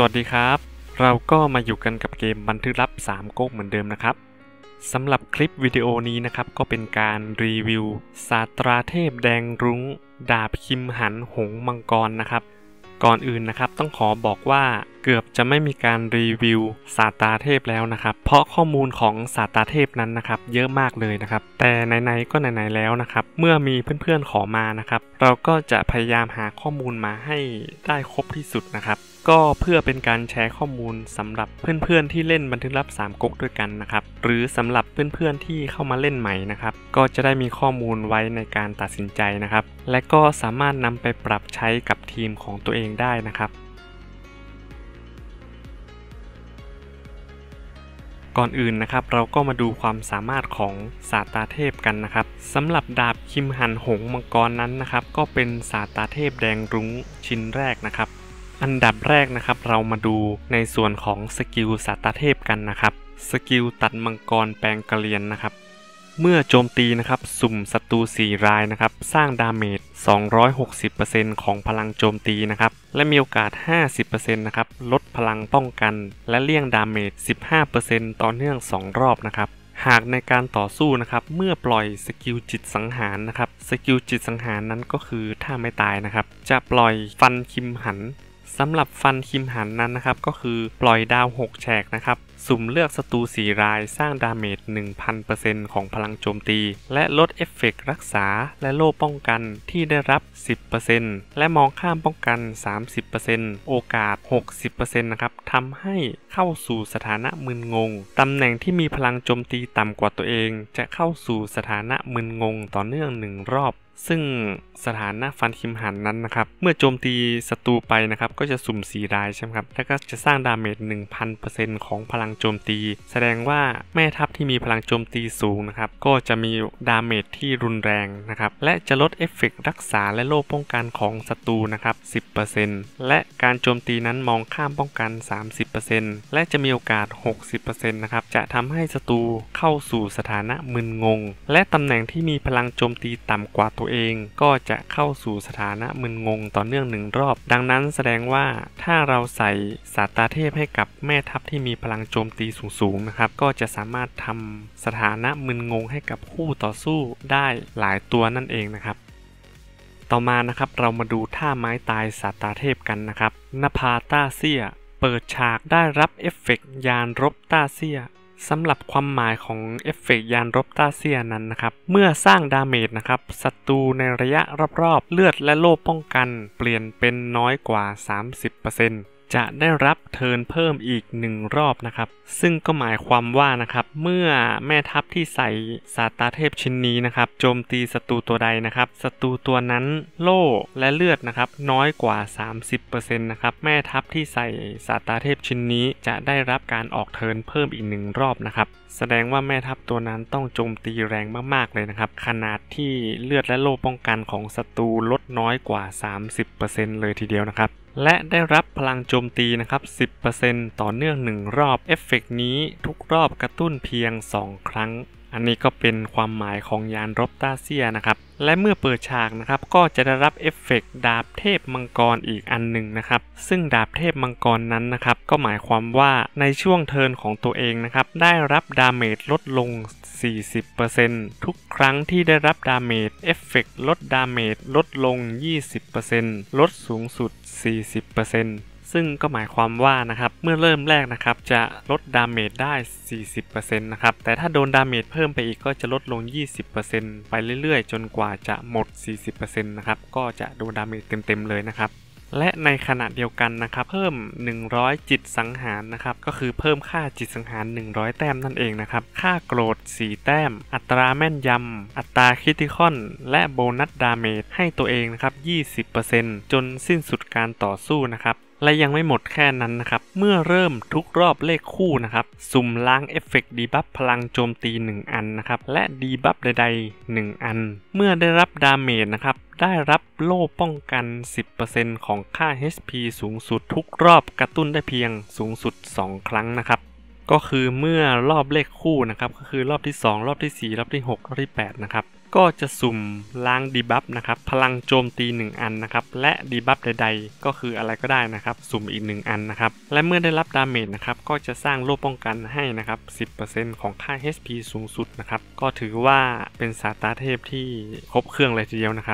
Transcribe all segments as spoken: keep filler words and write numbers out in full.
วัสดีครับเราก็มาอยู่กันกับเกมบันทึกลับสามก๊กเหมือนเดิมนะครับสำหรับคลิปวิดีโอนี้นะครับก็เป็นการรีวิวศาสตราเทพแดงรุ้งดาบคิมหันหงมังกรนะครับก่อนอื่นนะครับต้องขอบอกว่าเกือบจะไม่มีการรีวิวศาสตราเทพแล้วนะครับเพราะข้อมูลของศาสตราเทพนั้นนะครับเยอะมากเลยนะครับแต่ไหนๆก็ไหนๆแล้วนะครับเมื่อมีเพื่อนๆขอมานะครับเราก็จะพยายามหาข้อมูลมาให้ได้ครบที่สุดนะครับก็เพื่อเป็นการแชร์ข้อมูลสำหรับเพื่อนๆที่เล่นบันทึกลับสามก๊กด้วยกันนะครับหรือสำหรับเพื่อนๆที่เข้ามาเล่นใหม่นะครับก็จะได้มีข้อมูลไว้ในการตัดสินใจนะครับและก็สามารถนำไปปรับใช้กับทีมของตัวเองได้นะครับก่อนอื่นนะครับเราก็มาดูความสามารถของศาสตราเทพกันนะครับสำหรับดาบคิมหันหงมังกรนั้นนะครับก็เป็นศาสตราเทพแดงรุ้งชิ้นแรกนะครับอันดับแรกนะครับเรามาดูในส่วนของสกิลศาสตราเทพกันนะครับสกิลตัดมังกรแปลงกระเรียนนะครับเมื่อโจมตีนะครับสุ่มศัตรูสี่รายนะครับสร้างดาเมจ สองร้อยหกสิบเปอร์เซ็นต์ ของพลังโจมตีนะครับและมีโอกาส ห้าสิบเปอร์เซ็นต์ นะครับลดพลังป้องกันและเลี่ยงดาเมจ สิบห้าเปอร์เซ็นต์ ต่อเนื่องสองรอบนะครับหากในการต่อสู้นะครับเมื่อปล่อยสกิลจิตสังหารนะครับสกิลจิตสังหารนั้นก็คือถ้าไม่ตายนะครับจะปล่อยฟันคิมหันสำหรับฟันคิมหันนั้นนะครับก็คือปล่อยดาวหกแฉกนะครับสุ่มเลือกศัตรูสี่รายสร้างดาเมจ หนึ่งพันเปอร์เซ็นต์ ของพลังโจมตีและลดเอฟเฟกต์รักษาและโล่ป้องกันที่ได้รับ สิบเปอร์เซ็นต์ และมองข้ามป้องกัน สามสิบเปอร์เซ็นต์ โอกาส หกสิบเปอร์เซ็นต์ นะครับทำให้เข้าสู่สถานะมึนงงตำแหน่งที่มีพลังโจมตีต่ำกว่าตัวเองจะเข้าสู่สถานะมึนงงต่อเนื่องหนึ่งรอบซึ่งสถานะฟันคิมหันนั้นนะครับเมื่อโจมตีศัตรูไปนะครับก็จะสุ่มสี่รายใช่ไหมครับแล้วก็จะสร้างดาเมจ หนึ่งพันเปอร์เซ็นต์ ของพลังโจมตีแสดงว่าแม่ทัพที่มีพลังโจมตีสูงนะครับก็จะมีดาเมจที่รุนแรงนะครับและจะลดเอฟเฟกต์รักษาและโล่ป้องกันของศัตรูนะครับ สิบเปอร์เซ็นต์ และการโจมตีนั้นมองข้ามป้องกัน สามสิบเปอร์เซ็นต์ และจะมีโอกาส หกสิบเปอร์เซ็นต์ นะครับจะทำให้ศัตรูเข้าสู่สถานะมึนงงและตำแหน่งที่มีพลังโจมตีต่ำกว่าตัวเองก็จะเข้าสู่สถานะมึนงงต่อเนื่องหนึ่งรอบดังนั้นแสดงว่าถ้าเราใส่ศาสตราเทพให้กับแม่ทัพที่มีพลังโจมตีสูงๆนะครับก็จะสามารถทำสถานะมึนงงให้กับคู่ต่อสู้ได้หลายตัวนั่นเองนะครับต่อมานะครับเรามาดูท่าไม้ตายศาสตราเทพกันนะครับนภาต้าเซี่ยเปิดฉากได้รับเอฟเฟกต์ยานรบต้าเซี่ยสำหรับความหมายของเอฟเฟกต์ยานรบต้าเซียนั้นนะครับเมื่อสร้างดาเมจนะครับศัตรูในระยะรอบๆเลือดและโล่ป้องกันเปลี่ยนเป็นน้อยกว่า สามสิบเปอร์เซ็นต์ จะได้รับเทิร์นเพิ่มอีกหนึ่งรอบนะครับซึ่งก็หมายความว่านะครับเมื่อแม่ทัพที่ใส่ศาสตราเทพชิ้นนี้นะครับโจมตีศัตรูตัวใดนะครับศัตรูตัวนั้นโล่และเลือดนะครับน้อยกว่า สามสิบเปอร์เซ็นต์ นะครับแม่ทัพที่ใส่ศาสตราเทพชิ้นนี้จะได้รับการออกเทิร์นเพิ่มอีกหนึ่งรอบนะครับแสดงว่าแม่ทัพตัวนั้นต้องโจมตีแรงมากๆเลยนะครับขนาดที่เลือดและโล่ป้องกันของศัตรูลดน้อยกว่า สามสิบเปอร์เซ็นต์ เลยทีเดียวนะครับและได้รับพลังโจมตีนะครับ สิบเปอร์เซ็นต์ ต่อเนื่องหนึ่งรอบเอฟเฟกต์นี้ทุกรอบกระตุ้นเพียงสองครั้งอันนี้ก็เป็นความหมายของยานรบต้าเซียนะครับและเมื่อเปิดฉากนะครับก็จะได้รับเอฟเฟกต์ดาบเทพมังกรอีกอันหนึ่งนะครับซึ่งดาบเทพมังกรนั้นนะครับก็หมายความว่าในช่วงเทิร์นของตัวเองนะครับได้รับดาเมจลดลง สี่สิบเปอร์เซ็นต์ ทุกครั้งที่ได้รับดาเมจเอฟเฟกต์ลดดาเมจลดลง ยี่สิบเปอร์เซ็นต์ ลดสูงสุด สี่สิบเปอร์เซ็นต์ซึ่งก็หมายความว่านะครับเมื่อเริ่มแรกนะครับจะลดดาเมจได้ สี่สิบเปอร์เซ็นต์ นะครับแต่ถ้าโดนดาเมจเพิ่มไปอีกก็จะลดลง ยี่สิบเปอร์เซ็นต์ ไปเรื่อยๆจนกว่าจะหมด สี่สิบเปอร์เซ็นต์ นะครับก็จะโดนดาเมจเต็มๆเลยนะครับและในขณะเดียวกันนะครับเพิ่มหนึ่งร้อยจิตสังหารนะครับก็คือเพิ่มค่าจิตสังหารหนึ่งร้อยแต้มนั่นเองนะครับค่าโกรธสี่แต้มอัตราแม่นยำอัตราคริติคอลและโบนัสดาเมจให้ตัวเองนะครับ ยี่สิบเปอร์เซ็นต์ จนสิ้นสุดการต่อสู้นะครับและยังไม่หมดแค่นั้นนะครับเมื่อเริ่มทุกรอบเลขคู่นะครับสุ่มล้างเอฟเฟกต์ดีบัฟพลังโจมตีหนึ่งอันนะครับและดีบัฟใดๆหนึ่งอันเมื่อได้รับดาเมจนะครับได้รับโล่ป้องกัน สิบเปอร์เซ็นต์ ของค่า เอช พี สูงสุดทุกรอบกระตุ้นได้เพียงสูงสุดสองครั้งนะครับก็คือเมื่อรอบเลขคู่นะครับก็คือรอบที่สองรอบที่สี่รอบที่หกรอบที่แปดนะครับก็จะสุ่มล้างดีบัฟนะครับพลังโจมตีหนึ่งอันนะครับและดีบัฟใดๆก็คืออะไรก็ได้นะครับสุ่มอีกหนึ่งอันนะครับและเมื่อได้รับดาเมจนะครับก็จะสร้างโล่ป้องกันให้นะครับ สิบเปอร์เซ็นต์ ของค่า เอช พี สูงสุดนะครับก็ถือว่าเป็นศาสตราเทพที่ครบเครื่องเลยทีเดียวนะครับ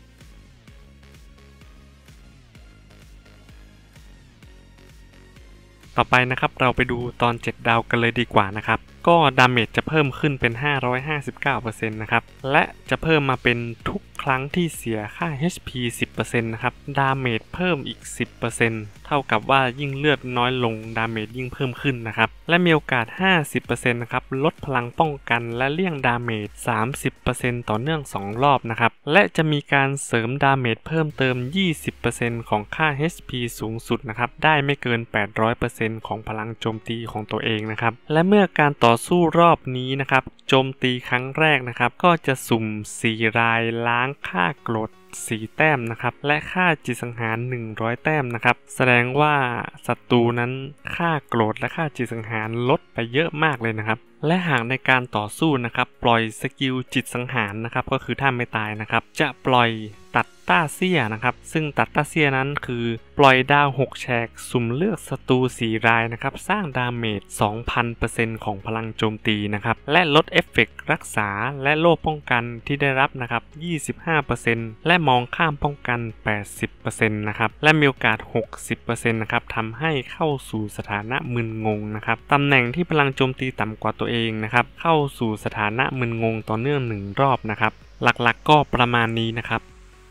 ต่อไปนะครับเราไปดูตอนเจ็ดดาวกันเลยดีกว่านะครับก็ดาเมจจะเพิ่มขึ้นเป็น ห้าร้อยห้าสิบเก้าเปอร์เซ็นต์ นะครับและจะเพิ่มมาเป็นทุกครั้งที่เสียค่า เอช พี สิบเปอร์เซ็นต์ นะครับดาเมจเพิ่มอีก สิบเปอร์เซ็นต์ เท่ากับว่ายิ่งเลือดน้อยลงดาเมจยิ่งเพิ่มขึ้นนะครับและมีโอกาส ห้าสิบเปอร์เซ็นต์ นะครับลดพลังป้องกันและเลี่ยงดาเมจ สามสิบเปอร์เซ็นต์ ต่อเนื่องสองรอบนะครับและจะมีการเสริมดาเมจเพิ่มเติม ยี่สิบเปอร์เซ็นต์ ของค่า เอช พี สูงสุดนะครับได้ไม่เกิน แปดร้อยเปอร์เซ็นต์ ของพลังโจมตีของตัวเองนะครับและเมื่อการต่อสู้รอบนี้นะครับโจมตีครั้งแรกนะครับก็จะสุ่มสี่รายล้างค่าโกรธสี่แต้มนะครับและค่าจิตสังหารหนึ่งร้อยแต้มนะครับแสดงว่าศัตรูนั้นค่าโกรธและค่าจิตสังหารลดไปเยอะมากเลยนะครับและหากในการต่อสู้นะครับปล่อยสกิลจิตสังหารนะครับก็คือถ้าไม่ตายนะครับจะปล่อยตัดต้าเซียนะครับซึ่งตัดต้าเซียนั้นคือปล่อยดาวหกแฉกสุ่มเลือกศัตรูสี่รายนะครับสร้างดาเมจ สองพันเปอร์เซ็นต์ ของพลังโจมตีนะครับและลดเอฟเฟกต์รักษาและโล่ป้องกันที่ได้รับนะครับ ยี่สิบห้าเปอร์เซ็นต์ และมองข้ามป้องกัน แปดสิบเปอร์เซ็นต์ นะครับและมีโอกาส หกสิบเปอร์เซ็นต์ นะครับทำให้เข้าสู่สถานะมึนงงนะครับตำแหน่งที่พลังโจมตีต่ำกว่าตัวเองนะครับเข้าสู่สถานะมึนงงต่อเนื่องหนึ่งรอบนะครับหลักๆก็ประมาณนี้นะครับ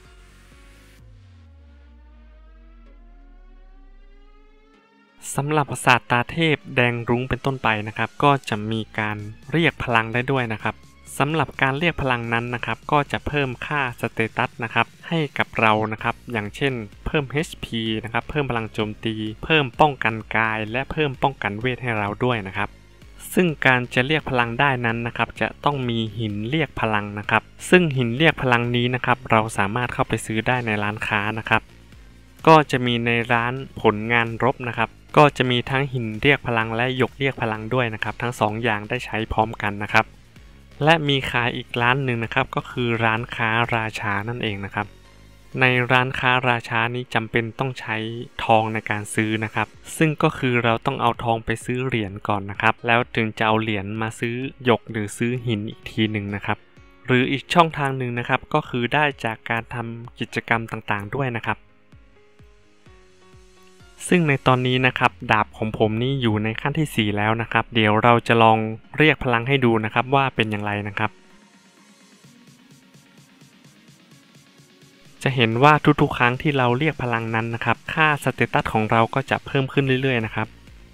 สำหรับศาสตราเทพแดงรุ้งเป็นต้นไปนะครับก็จะมีการเรียกพลังได้ด้วยนะครับสำหรับการเรียกพลังนั้นนะครับก็จะเพิ่มค่าสเตตัสนะครับให้กับเรานะครับอย่างเช่นเพิ่ม เอช พี นะครับเพิ่มพลังโจมตีเพิ่มป้องกันกายและเพิ่มป้องกันเวทให้เราด้วยนะครับซึ่งการจะเรียกพลังได้นั้นนะครับจะต้องมีหินเรียกพลังนะครับซึ่งหินเรียกพลังนี้นะครับเราสามารถเข้าไปซื้อได้ในร้านค้านะครับก็จะมีในร้านผลงานรบนะครับก็จะมีทั้งหินเรียกพลังและหยกเรียกพลังด้วยนะครับทั้งสองอย่างได้ใช้พร้อมกันนะครับและมีขายอีกร้านหนึ่งนะครับก็คือร้านค้าราชานั่นเองนะครับในร้านค้าราชานี้จำเป็นต้องใช้ทองในการซื้อนะครับซึ่งก็คือเราต้องเอาทองไปซื้อเหรียญก่อนนะครับแล้วถึงจะเอาเหรียญมาซื้อหยกหรือซื้อหินอีกทีหนึ่งนะครับหรืออีกช่องทางหนึ่งนะครับก็คือได้จากการทำกิจกรรมต่างๆด้วยนะครับซึ่งในตอนนี้นะครับดาบของผมนี่อยู่ในขั้นที่สี่แล้วนะครับเดี๋ยวเราจะลองเรียกพลังให้ดูนะครับว่าเป็นอย่างไรนะครับจะเห็นว่าทุกๆครั้งที่เราเรียกพลังนั้นนะครับค่าสเตตัสของเราก็จะเพิ่มขึ้นเรื่อยๆนะครับ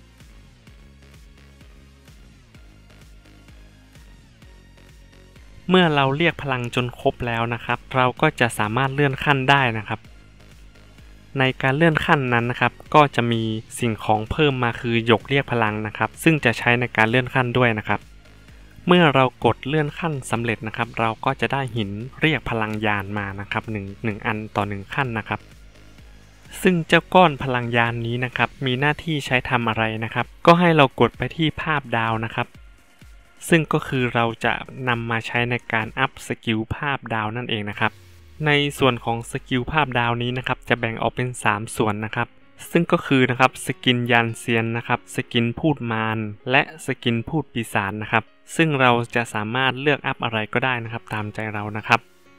เมื่อเราเรียกพลังจนครบแล้วนะครับเราก็จะสามารถเลื่อนขั้นได้นะครับในการเลื่อนขั้นนั้นนะครับก็จะมีสิ่งของเพิ่มมาคือหยกเรียกพลังนะครับซึ่งจะใช้ในการเลื่อนขั้นด้วยนะครับเมื่อเรากดเลื่อนขั้นสำเร็จนะครับเราก็จะได้หินเรียกพลังยานมานะครับหนึ่ง หนึ่งอันต่อหนึ่งขั้นนะครับซึ่งเจ้าก้อนพลังยานนี้นะครับมีหน้าที่ใช้ทำอะไรนะครับก็ให้เรากดไปที่ภาพดาวนะครับซึ่งก็คือเราจะนำมาใช้ในการอัพสกิลภาพดาวนั่นเองนะครับในส่วนของสกิลภาพดาวนี้นะครับจะแบ่งออกเป็นสามส่วนนะครับซึ่งก็คือนะครับสกินยานเซียนนะครับสกินพูดมารและสกินพูดปีศาจนะครับซึ่งเราจะสามารถเลือกอัพอะไรก็ได้นะครับตามใจเรานะครับ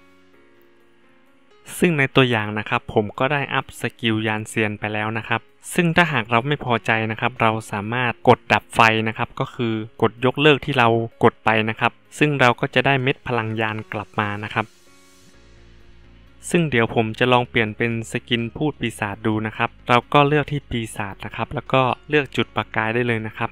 ซึ่งในตัวอย่างนะครับผมก็ได้อัพสกิลยานเซียนไปแล้วนะครับซึ่งถ้าหากเราไม่พอใจนะครับเราสามารถกดดับไฟนะครับก็คือกดยกเลิกที่เรากดไปนะครับซึ่งเราก็จะได้เม็ดพลังยานกลับมานะครับซึ่งเดี๋ยวผมจะลองเปลี่ยนเป็นสกินพูดปีศาจดูนะครับเราก็เลือกที่ปีศาจนะครับแล้วก็เลือกจุดประกายได้เลยนะครับ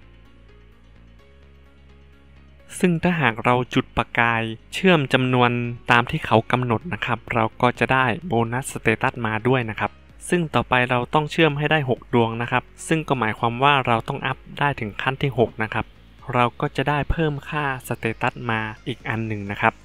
ซึ่งถ้าหากเราจุดประกายเชื่อมจำนวนตามที่เขากำหนดนะครับเราก็จะได้โบนัสสเตตัสมาด้วยนะครับซึ่งต่อไปเราต้องเชื่อมให้ได้หกดวงนะครับซึ่งก็หมายความว่าเราต้องอัพได้ถึงขั้นที่หกนะครับเราก็จะได้เพิ่มค่าสเตตัสมาอีกอันหนึ่งนะครับ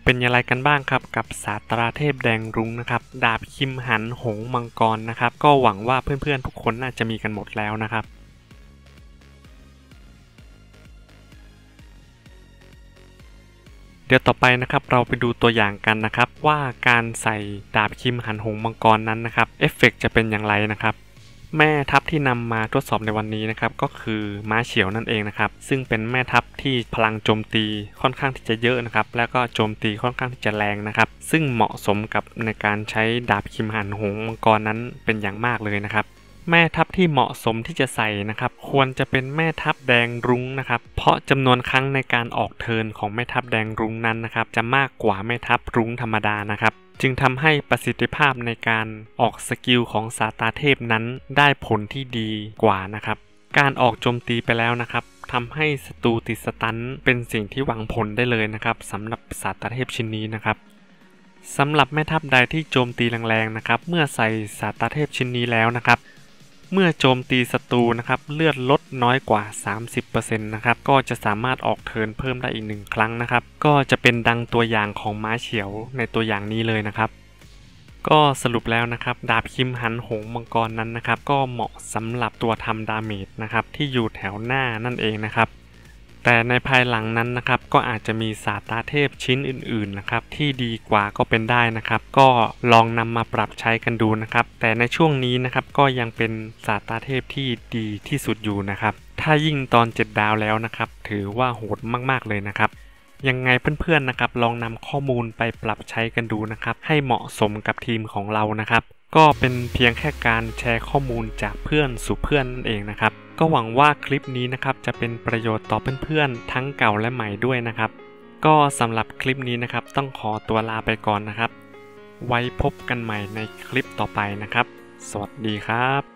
เป็นอย่างไรกันบ้างครับกับศาสตราเทพแดงรุ้งนะครับดาบคิมหันหงมังกรนะครับก็หวังว่าเพื่อนๆทุกคนน่าจะมีกันหมดแล้วนะครับเดี๋ยวต่อไปนะครับเราไปดูตัวอย่างกันนะครับว่าการใส่ดาบคิมหันหงมังกรนั้นนะครับเอฟเฟกต์จะเป็นอย่างไรนะครับแม่ทัพที่นำมาทดสอบในวันนี้นะครับก็คือม้าเฉียวนั่นเองนะครับซึ่งเป็นแม่ทัพที่พลังโจมตีค่อนข้างที่จะเยอะนะครับแล้วก็โจมตีค่อนข้างที่จะแรงนะครับซึ่งเหมาะสมกับในการใช้ดาบคิมหันหงมังกรนั้นเป็นอย่างมากเลยนะครับแม่ทัพที่เหมาะสมที่จะใส่นะครับควรจะเป็นแม่ทัพแดงรุ้งนะครับเพราะจำนวนครั้งในการออกเทิร์นของแม่ทัพแดงรุ้งนั้นนะครับจะมากกว่าแม่ทัพรุ้งธรรมดานะครับจึงทำให้ประสิทธิภาพในการออกสกิลของศาสตราเทพนั้นได้ผลที่ดีกว่านะครับการออกโจมตีไปแล้วนะครับทำให้ศัตรูติดสตันเป็นสิ่งที่หวังผลได้เลยนะครับสำหรับศาสตราเทพชิ้นนี้นะครับสำหรับแม่ทัพใดที่โจมตีแรงๆนะครับเมื่อใส่ศาสตราเทพชิ้นนี้แล้วนะครับเมื่อโจมตีศัตรูนะครับเลือดลดน้อยกว่า สามสิบเปอร์เซ็นต์ นะครับก็จะสามารถออกเทิร์นเพิ่มได้อีกหนึ่งครั้งนะครับก็จะเป็นดังตัวอย่างของม้าเฉียวในตัวอย่างนี้เลยนะครับก็สรุปแล้วนะครับดาบคิมหันหงมังกรนั้นนะครับก็เหมาะสำหรับตัวทำดาเมจนะครับที่อยู่แถวหน้านั่นเองนะครับแต่ในภายหลังนั้นนะครับก็อาจจะมีศาสตราเทพชิ้นอื่นๆนะครับที่ดีกว่าก็เป็นได้นะครับก็ลองนำมาปรับใช้กันดูนะครับแต่ในช่วงนี้นะครับก็ยังเป็นศาสตราเทพที่ดีที่สุดอยู่นะครับถ้ายิ่งตอนเจ็ดดาวแล้วนะครับถือว่าโหดมากๆเลยนะครับยังไงเพื่อนๆนะครับลองนำข้อมูลไปปรับใช้กันดูนะครับให้เหมาะสมกับทีมของเรานะครับก็เป็นเพียงแค่การแชร์ข้อมูลจากเพื่อนสู่เพื่อนนั่นเองนะครับก็หวังว่าคลิปนี้นะครับจะเป็นประโยชน์ต่อเพื่อนๆทั้งเก่าและใหม่ด้วยนะครับก็สำหรับคลิปนี้นะครับต้องขอตัวลาไปก่อนนะครับไว้พบกันใหม่ในคลิปต่อไปนะครับสวัสดีครับ